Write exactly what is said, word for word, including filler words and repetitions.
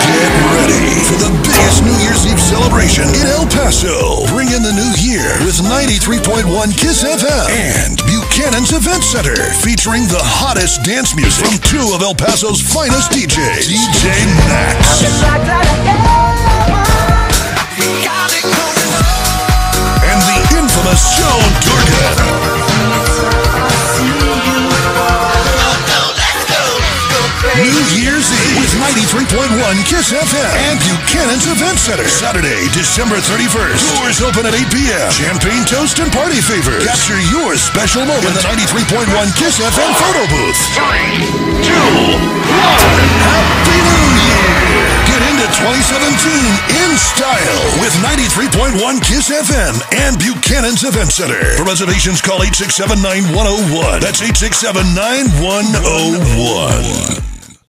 Get ready for the biggest New Year's Eve celebration in El Paso. Bring in the new year with ninety-three point one Kiss F M and Buchanan's Event Center, featuring the hottest dance music from two of El Paso's finest D Js, D J Max and the infamous Dorgan. New Year's Eve with ninety-three point one Kiss F M and Buchanan's Event Center. Saturday, December thirty-first. Doors open at eight p.m. Champagne toast and party favors. Capture your special moment in the ninety-three point one Kiss F M photo booth. Three, two, one. Happy New Year! Get into twenty seventeen in style with ninety-three point one Kiss F M and Buchanan's Event Center. For reservations, call eight six seven, nine one zero one. That's eight six seven, nine one zero one.